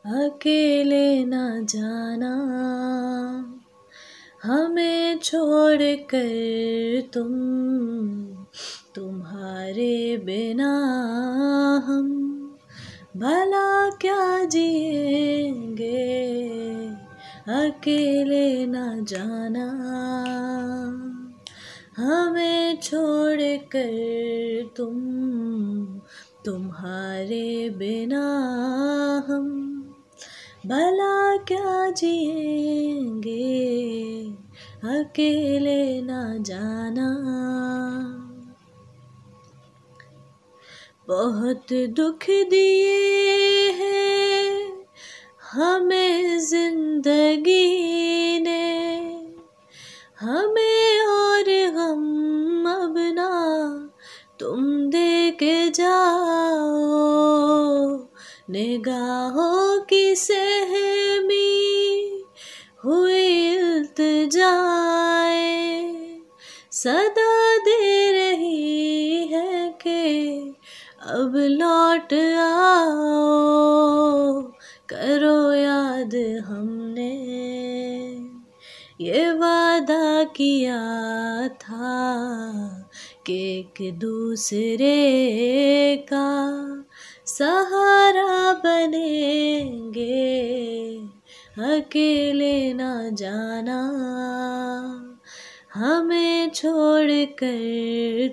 अकेले न जाना, हमें छोड़ कर तुम्हारे बिना हम भला क्या जिएंगे। अकेले न जाना, हमें छोड़ कर तुम्हारे बिना हम भला क्या जिएंगे। अकेले न जाना। बहुत दुख दिए हैं हमें जिंदगी ने, हमें और गम अब ना तुम दे के जाओ। निगाहों की सहमी हुई इल्तिजाएं सदा दे रही है कि अब लौट आओ। करो याद हमने ये वादा किया था कि एक दूसरे का सहारा बनेंगे। अकेले न जाना, हमें छोड़ कर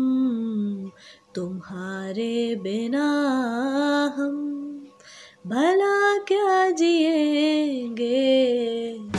तुम्हारे बिना हम भला क्या जिएंगे।